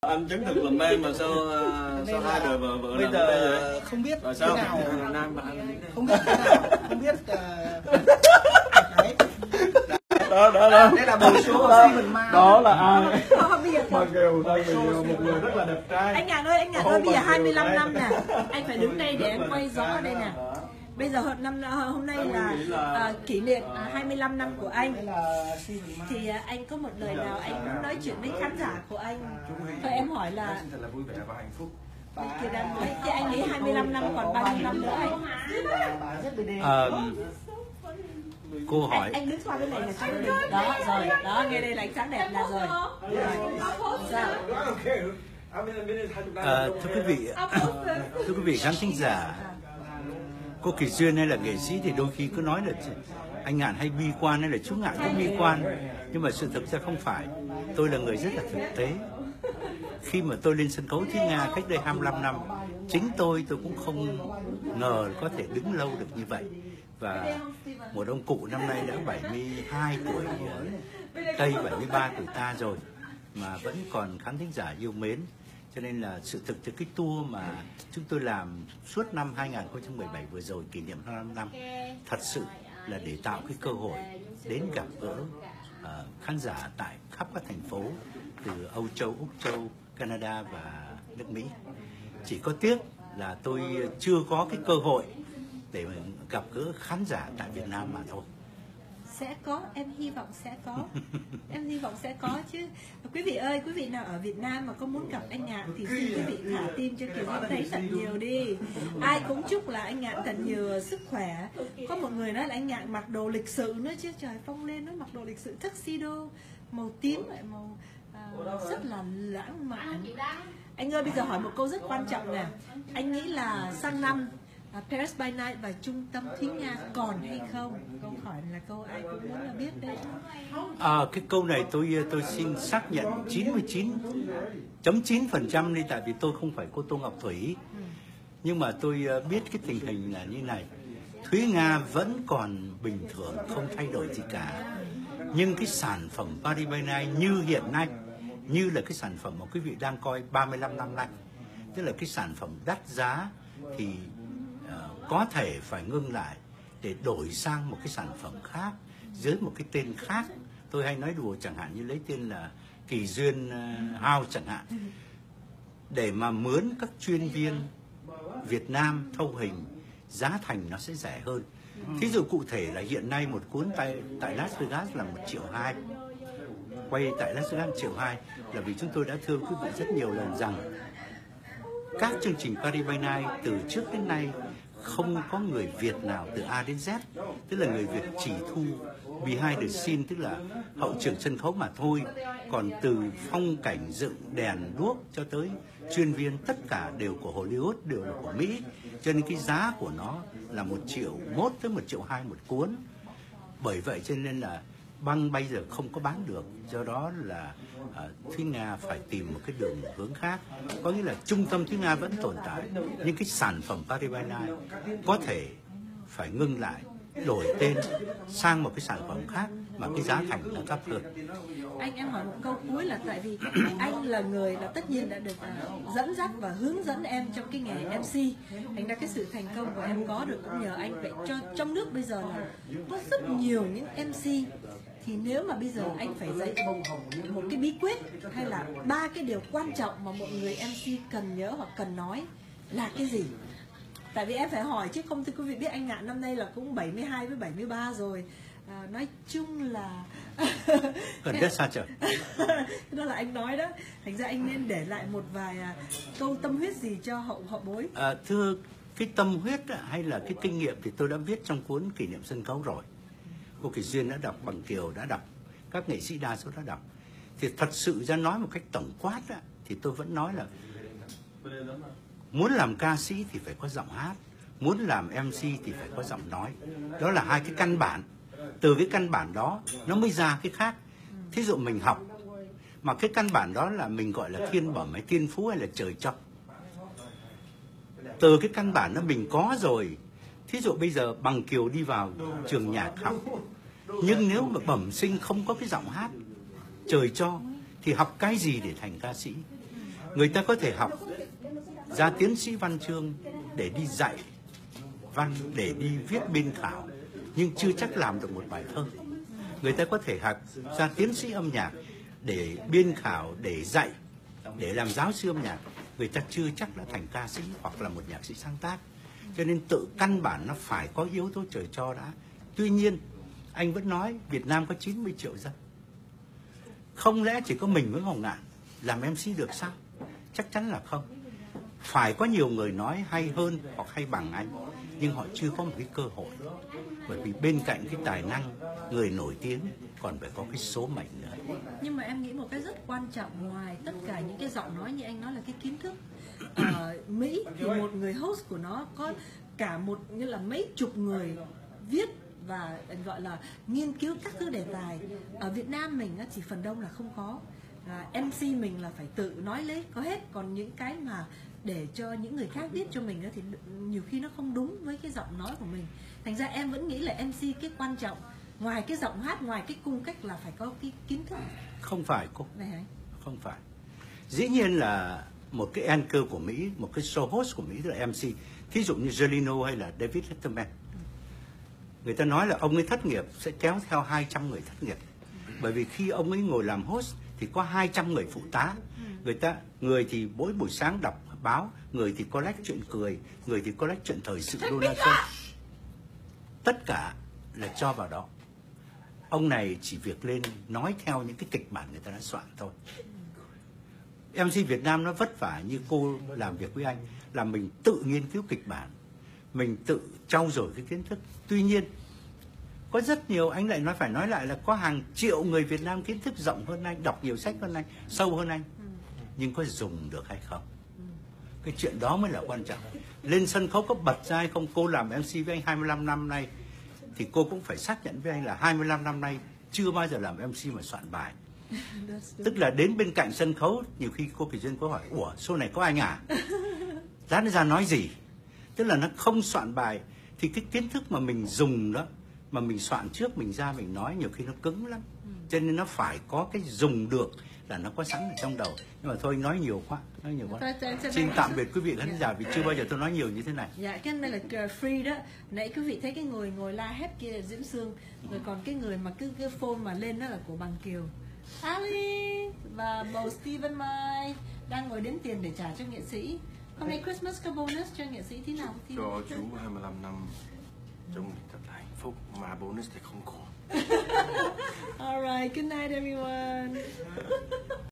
anh chứng thực làm em mà sao hai đời vợ bây làm giờ không biết là sao? thế nào, Nam và anh không biết thế nào, không biết đấy. đó Đây là bồ số Steven Ma. đó là ai Bây giờ mà kêu đây là một người rất là đẹp trai. anh Ngạn ơi, bây giờ 25 năm nè, anh phải đứng đây để em quay rõ đây nè. Bây giờ hôm nay là kỷ niệm 25 năm của anh, thì anh có một lời nào anh muốn nói chuyện với khán giả của anh? Thôi em hỏi là Thật là vui vẻ và hạnh phúc. kia đang nói, thì anh nghĩ 25 năm còn bao nhiêu năm nữa anh? Cô hỏi Anh đứng qua bên này là cho mình. Đó rồi, đó nghe đây là ánh sáng đẹp là rồi. Sao? thưa quý vị khán thính giả, cô Kỳ Duyên hay là nghệ sĩ thì đôi khi cứ nói là anh Ngạn hay bi quan hay là chú Ngạn cũng bi quan, nhưng mà sự thực ra không phải. Tôi là người rất là thực tế. Khi mà tôi lên sân khấu Thúy Nga cách đây 25 năm, chính tôi cũng không ngờ có thể đứng lâu được như vậy. Và một ông cụ năm nay đã 72 tuổi Tây, 73 tuổi ta rồi mà vẫn còn khán thính giả yêu mến. Cho nên là sự thực từ cái tour mà chúng tôi làm suốt năm 2017 vừa rồi, kỷ niệm 25 năm, thật sự là để tạo cái cơ hội đến gặp gỡ khán giả tại khắp các thành phố từ Âu Châu, Úc Châu, Canada và nước Mỹ. Chỉ có tiếc là tôi chưa có cái cơ hội để gặp gỡ khán giả tại Việt Nam mà thôi. Sẽ có, em hy vọng sẽ có. Em hy vọng sẽ có chứ. Quý vị ơi, quý vị nào ở Việt Nam mà có muốn gặp anh Ngạn thì xin quý vị thả tim cho Kiều Duyên thấy thật nhiều đi. Ai cũng chúc là anh Ngạn thật nhiều sức khỏe. Có một người nói là anh Ngạn mặc đồ lịch sự nữa chứ, trời, Phong lên nó mặc đồ lịch sự tuxedo màu tím lại màu rất là lãng mạn. Anh ơi, bây giờ hỏi một câu rất quan trọng nè. Anh nghĩ là sang năm Paris by Night và Trung tâm Thúy Nga còn hay không? Câu hỏi là câu ai cũng muốn là biết đấy. Cái câu này tôi xin xác nhận 99.9% đi, tại vì tôi không phải cô Tô Ngọc Thủy. Nhưng mà tôi biết cái tình hình là như này. Thúy Nga vẫn còn bình thường, không thay đổi gì cả. Nhưng cái sản phẩm Paris by Night như hiện nay, như là cái sản phẩm mà quý vị đang coi 35 năm nay, tức là cái sản phẩm đắt giá, thì có thể phải ngưng lại để đổi sang một cái sản phẩm khác dưới một cái tên khác. Tôi hay nói đùa chẳng hạn như lấy tên là Kỳ Duyên House chẳng hạn, để mà mướn các chuyên viên Việt Nam thâu hình, giá thành nó sẽ rẻ hơn. Thí dụ cụ thể là hiện nay một cuốn tại Las Vegas là 1,2 triệu. Quay tại Las Vegas 1,2 triệu là vì chúng tôi đã thưa quý vị rất nhiều lần rằng các chương trình Paris by Night từ trước đến nay không có người Việt nào từ A đến Z, tức là người Việt chỉ thu behind the scene, tức là hậu trường sân khấu mà thôi. Còn từ phong cảnh dựng đèn đuốc cho tới chuyên viên, tất cả đều của Hollywood, đều là của Mỹ. Cho nên cái giá của nó là 1,1 triệu tới 1,2 triệu một cuốn. Bởi vậy cho nên là băng bây giờ không có bán được, do đó là Thúy Nga phải tìm một cái đường hướng khác. Có nghĩa là trung tâm Thúy Nga vẫn tồn tại, nhưng cái sản phẩm Paris by Night có thể phải ngưng lại, đổi tên sang một cái sản phẩm khác mà cái giá thành nó thấp hơn. Anh em hỏi một câu cuối là tại vì anh là người là tất nhiên đã được dẫn dắt và hướng dẫn em trong cái nghề MC, thành ra cái sự thành công của em có được cũng nhờ anh. Vậy cho trong nước bây giờ là có rất nhiều những MC, thì nếu mà bây giờ anh phải dạy một cái bí quyết hay là 3 cái điều quan trọng mà mọi người MC cần nhớ hoặc cần nói là cái gì? Tại vì em phải hỏi chứ không thì quý vị biết anh Ngạn năm nay là cũng 72 với 73 rồi. Nói chung là Gần đất xa trời. đó là anh nói đó, thành ra anh nên để lại một vài câu tâm huyết gì cho hậu bối. Thưa, cái tâm huyết hay là cái kinh nghiệm thì tôi đã viết trong cuốn Kỷ niệm sân khấu rồi. Cô Kỳ Duyên đã đọc, Bằng Kiều đã đọc, các nghệ sĩ đa số đã đọc. Thì thật sự ra nói một cách tổng quát thì tôi vẫn nói là muốn làm ca sĩ thì phải có giọng hát, muốn làm MC thì phải có giọng nói. Đó là hai cái căn bản. Từ cái căn bản đó nó mới ra cái khác. Thí dụ mình học mà cái căn bản đó là mình gọi là thiên bẩm hay thiên phú hay là trời cho. Từ cái căn bản đó mình có rồi. Thí dụ bây giờ Bằng Kiều đi vào trường nhạc học, nhưng nếu mà bẩm sinh không có cái giọng hát trời cho thì học cái gì để thành ca sĩ? Người ta có thể học ra tiến sĩ văn chương để đi dạy văn, để đi viết biên khảo, nhưng chưa chắc làm được một bài thơ. Người ta có thể học ra tiến sĩ âm nhạc để biên khảo, để dạy, để làm giáo sư âm nhạc. Người ta chưa chắc đã thành ca sĩ hoặc là một nhạc sĩ sáng tác. Cho nên tự căn bản nó phải có yếu tố trời cho đã. Tuy nhiên, anh vẫn nói Việt Nam có 90 triệu dân. Không lẽ chỉ có mình với Hồng Ngạn làm MC được sao? Chắc chắn là không. Phải có nhiều người nói hay hơn hoặc hay bằng anh, nhưng họ chưa có một cái cơ hội. Bởi vì bên cạnh cái tài năng, người nổi tiếng còn phải có cái số mệnh nữa. Nhưng mà em nghĩ một cái rất quan trọng ngoài tất cả những cái giọng nói như anh nói là cái kiến thức. Ở Mỹ thì một người host của nó có cả một như là mấy chục người viết và gọi là nghiên cứu các thứ đề tài. Ở Việt Nam mình chỉ phần đông là không có. MC mình là phải tự nói lấy có hết, còn những cái mà để cho những người khác viết cho mình thì nhiều khi nó không đúng với cái giọng nói của mình. Thành ra em vẫn nghĩ là MC cái quan trọng ngoài cái giọng hát, ngoài cái cung cách là phải có cái kiến thức. Không phải cô. Này. Không phải. Dĩ nhiên là một cái anchor của Mỹ, một cái show host của Mỹ tức là MC, thí dụ như Jolino hay là David Letterman, người ta nói là ông ấy thất nghiệp sẽ kéo theo 200 người thất nghiệp. Bởi vì khi ông ấy ngồi làm host thì có 200 người phụ tá. Người thì mỗi buổi sáng đọc báo, người thì collect chuyện cười, người thì collect chuyện thời sự đô la Xuân. Tất cả là cho vào đó. Ông này chỉ việc lên nói theo những cái kịch bản người ta đã soạn thôi. MC Việt Nam nó vất vả như cô làm việc với anh, là mình tự nghiên cứu kịch bản, mình tự trau dồi cái kiến thức. Tuy nhiên có rất nhiều, anh lại phải nói lại là có hàng triệu người Việt Nam kiến thức rộng hơn anh, đọc nhiều sách hơn anh, sâu hơn anh, nhưng có dùng được hay không? Cái chuyện đó mới là quan trọng. Lên sân khấu có bật ra hay không? Cô làm MC với anh 25 năm nay thì cô cũng phải xác nhận với anh là 25 năm nay chưa bao giờ làm MC mà soạn bài. Tức là đến bên cạnh sân khấu, nhiều khi cô Kỳ Duyên có hỏi: ủa, show này có anh à? Lát nó ra nói gì? Tức là nó không soạn bài thì cái kiến thức mà mình dùng đó, mà mình soạn trước mình ra mình nói nhiều khi nó cứng lắm. Cho nên nó phải có cái dùng được là nó có sẵn ở trong đầu. Nhưng mà thôi nói nhiều quá. Xin tạm biệt quý vị khán giả vì chưa bao giờ tôi nói nhiều như thế này. Dạ, cái này là free đó. Nãy quý vị thấy cái người ngồi la hét kia là Diễm Sương, rồi còn cái người mà cái phone mà lên đó là của Bằng Kiều, Ali và bầu Steven Mai đang ngồi đếm tiền để trả cho nghệ sĩ. Hôm nay Christmas có bonus cho nghệ sĩ thế nào? Cho chú 25 năm trong thật là hạnh phúc mà bonus thì không có. Alright, good night everyone.